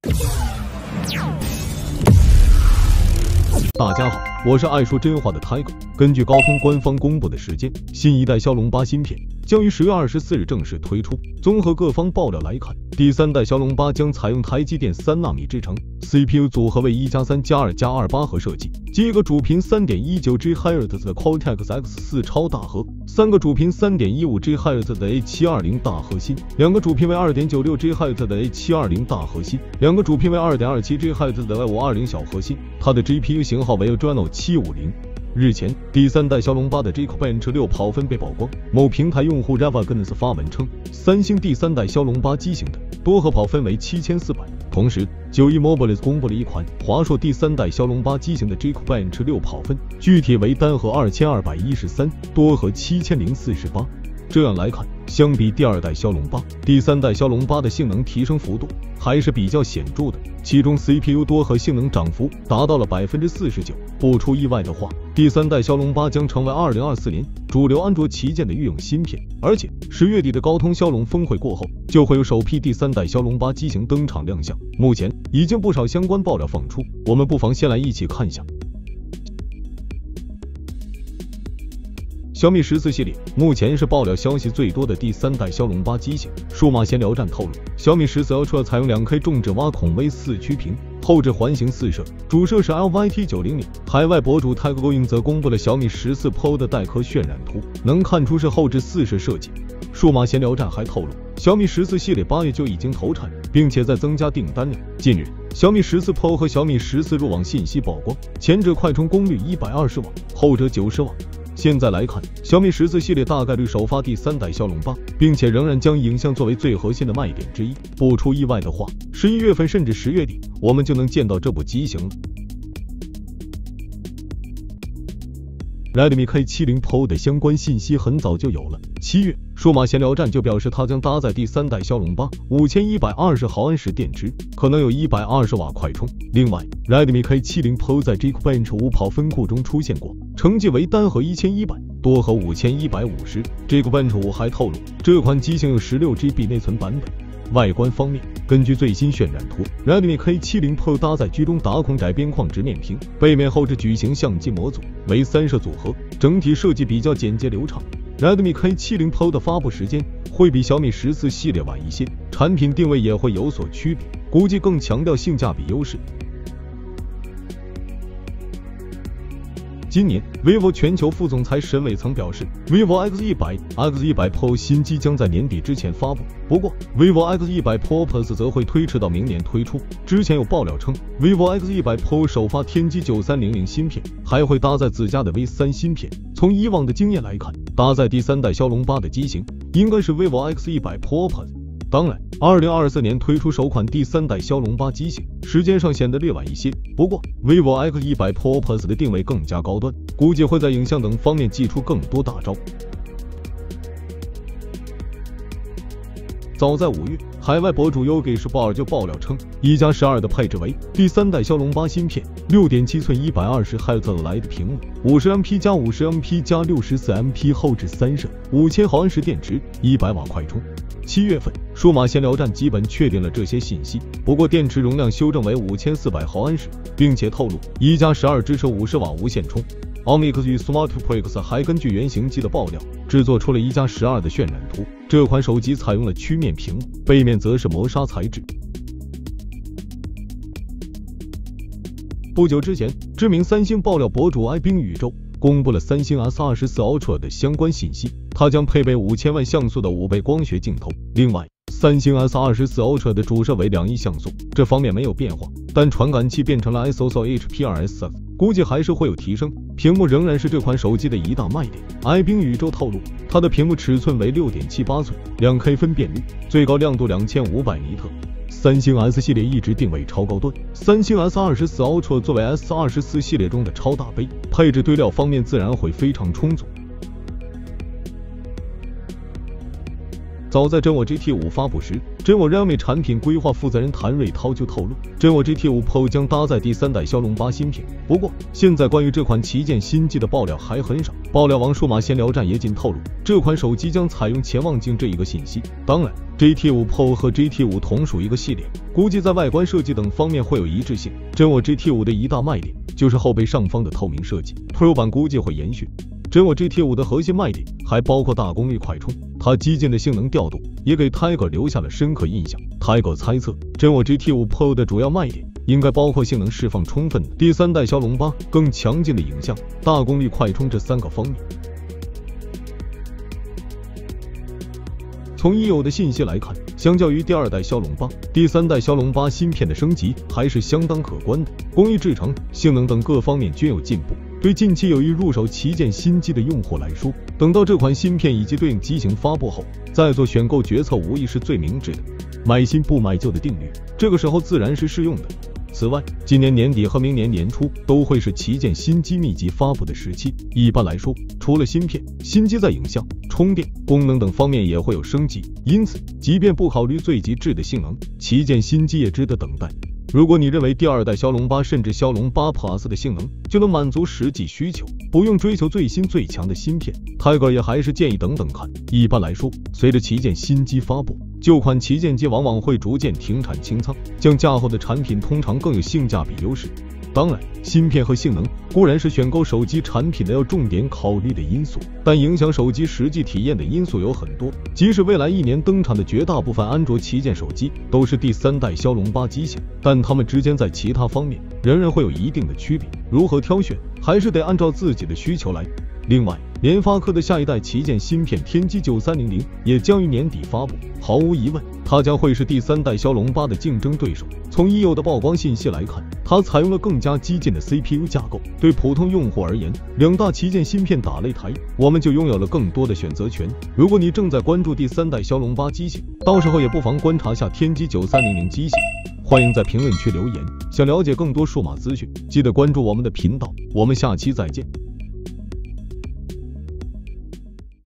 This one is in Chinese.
大家好，我是爱说真话的 Tiger。根据高通官方公布的时间，新一代骁龙8芯片将于10月24日正式推出。综合各方爆料来看，第三代骁龙8将采用台积电3纳米制程 ，CPU 组合为1+3+2+2 八核设计，及一个主频 3.19GHz 的 Cortex X4 超大核，3个主频 3.15GHz 的 A720 大核心，2个主频为 2.96GHz 的 A720 大核心，2个主频为 2.27GHz 的 Y520 小核心。它的 GPU 型号为 Adreno 750。日前，第三代骁龙8的 Geekbench 6跑分被曝光，某平台用户 Ravagens 发文称，三星第三代骁龙8机型的多核跑分为7400。同时，91Mobiles 公布了一款华硕第三代骁龙8机型的 Geekbench 6跑分，具体为单核2213，多核7048。这样来看，相比第二代骁龙8，第三代骁龙8的性能提升幅度还是比较显著的，其中 CPU 多核性能涨幅达到了 49%。不出意外的话，第三代骁龙8将成为2024年主流安卓旗舰的御用芯片，而且10月底的高通骁龙峰会过后，就会有首批第三代骁龙8机型登场亮相。目前已经不少相关爆料放出，我们不妨先来一起看一下。小米14系列目前是爆料消息最多的第三代骁龙8机型。数码闲聊站透露，小米14 Ultra 采用 2K 重质挖孔 V4 曲屏，后置环形四摄，主摄是 LYT900。海外博主 TechGoing 则公布了小米14 Pro 的带壳渲染图，能看出是后置四摄设计。数码闲聊站还透露，小米14系列8月就已经投产，并且在增加订单量。近日，小米14 Pro 和小米14入网信息曝光，前者快充功率120瓦，后者90瓦。现在来看，小米14系列大概率首发第三代骁龙8，并且仍然将影像作为最核心的卖点之一。不出意外的话，11月份甚至10月底，我们就能见到这部机型了。Redmi K70 Pro 的相关信息很早就有了。7月，数码闲聊站就表示它将搭载第三代骁龙8 5120毫安时电池，可能有120瓦快充。另外 ，Redmi K70 Pro 在 Geekbench 5跑分库中出现过，成绩为单核1100，多核5150。Geekbench 5还透露，这款机型有 16GB 内存版本。外观方面，根据最新渲染图 ，Redmi K70 Pro 搭载居中打孔窄边框直面屏，背面后置矩形相机模组，为3摄组合，整体设计比较简洁流畅。Redmi K70 Pro 的发布时间会比小米14系列晚一些，产品定位也会有所区别，估计更强调性价比优势。今年 vivo 全球副总裁沈伟曾表示 ，vivo X100、X100 Pro 新机将在年底之前发布，不过 vivo X100 Pro Plus 则会推迟到明年推出。之前有爆料称 ，vivo X100 Pro 首发天玑9300芯片，还会搭载自家的 V3 芯片。从以往的经验来看，搭载第三代骁龙8的机型应该是 vivo X100 Pro Plus。当然，2024年推出首款第三代骁龙8机型，时间上显得略晚一些。不过 ，vivo X100 Pro Plus 的定位更加高端，估计会在影像等方面祭出更多大招。早在5月，海外博主 Yogesh Bar 就爆料称，1+12的配置为第三代骁龙8芯片，6.7寸120Hz OLED屏幕，50MP 加 50MP 加 64MP 后置3摄，5000毫安时电池，100瓦快充。7月份，数码闲聊站基本确定了这些信息，不过电池容量修正为5400毫安时，并且透露1+12支持50瓦无线充。Omix 与 SmartPix 还根据原型机的爆料制作出了1+12的渲染图，这款手机采用了曲面屏幕，背面则是磨砂材质。不久之前，知名三星爆料博主爱冰宇宙公布了三星 S24 Ultra 的相关信息，它将配备5000万像素的5倍光学镜头。另外，三星 S24 Ultra 的主摄为2亿像素，这方面没有变化，但传感器变成了 ISOCELL HPRS， 估计还是会有提升。屏幕仍然是这款手机的一大卖点。爱冰宇宙透露，它的屏幕尺寸为 6.78 寸，2K 分辨率，最高亮度2500尼特。三星 S 系列一直定位超高端，三星 S24 Ultra 作为 S24 系列中的超大杯，配置堆料方面自然会非常充足。 早在真我 GT5 发布时，真我 Realme 产品规划负责人谭瑞涛就透露，真我 GT5 Pro 将搭载第三代骁龙8芯片。不过，现在关于这款旗舰新机的爆料还很少。爆料王数码闲聊站也仅透露，这款手机将采用潜望镜这一个信息。当然，GT5 Pro 和 GT5 同属一个系列，估计在外观设计等方面会有一致性。真我 GT5 的一大卖点就是后背上方的透明设计 ，Pro 版估计会延续。真我 GT5 的核心卖点还包括大功率快充，它激进的性能调度也给 Tiger 留下了深刻印象。Tiger 猜测，真我 GT5 Pro 的主要卖点应该包括性能释放充分的第三代骁龙8、更强劲的影像、大功率快充这3个方面。从已有的信息来看，相较于第2代骁龙8，第3代骁龙8芯片的升级还是相当可观的，工艺制成、性能等各方面均有进步。对近期有意入手旗舰新机的用户来说，等到这款芯片以及对应机型发布后，再做选购决策无疑是最明智的。买新不买旧的定律，这个时候自然是适用的。此外，今年年底和明年年初都会是旗舰新机密集发布的时期。一般来说，除了芯片，新机在影像、充电、功能等方面也会有升级，因此，即便不考虑最极致的性能，旗舰新机也值得等待。如果你认为第2代骁龙8甚至骁龙8 Plus 的性能就能满足实际需求，不用追求最新最强的芯片，Tiger 也还是建议等等看。一般来说，随着旗舰新机发布，旧款旗舰机往往会逐渐停产清仓，降价后的产品通常更有性价比优势。当然，芯片和性能固然是选购手机产品的要重点考虑的因素，但影响手机实际体验的因素有很多。即使未来1年登场的绝大部分安卓旗舰手机都是第3代骁龙8机型，但它们之间在其他方面仍然会有一定的区别。如何挑选，还是得按照自己的需求来。另外，联发科的下一代旗舰芯片天玑9300也将于年底发布，毫无疑问，它将会是第3代骁龙8的竞争对手。从已有的曝光信息来看，它采用了更加激进的 CPU 架构，对普通用户而言，2大旗舰芯片打擂台，我们就拥有了更多的选择权。如果你正在关注第3代骁龙8机型，到时候也不妨观察下天玑9300机型。欢迎在评论区留言，想了解更多数码资讯，记得关注我们的频道，我们下期再见。